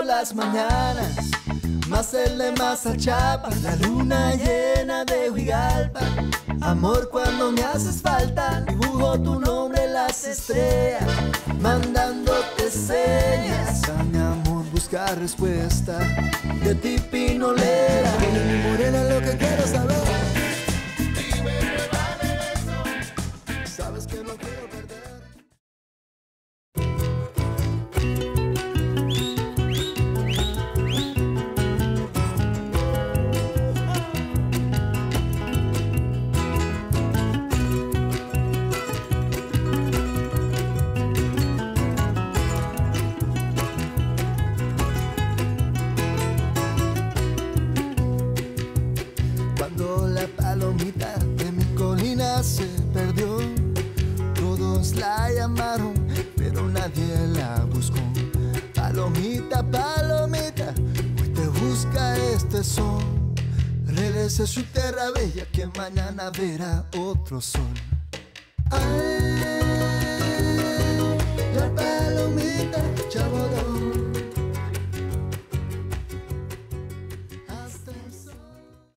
por las mañanas, más el de Mazachapa, la luna llena de Huigalpa. Amor, cuando me haces falta, dibujo tu nombre en las estrellas, mandándote señas. A mi amor buscar respuesta de ti, pinolera. Dile, mi morena, lo que quiero saber. Dime, regálame beso. Sabes que no quiero perder. Palomita de mi colina se perdió. Todos la llamaron, pero nadie la buscó. Palomita, palomita, hoy te busca este sol. Regrese a su tierra bella, que mañana verá otro sol. Ay, la palomita, chabolón.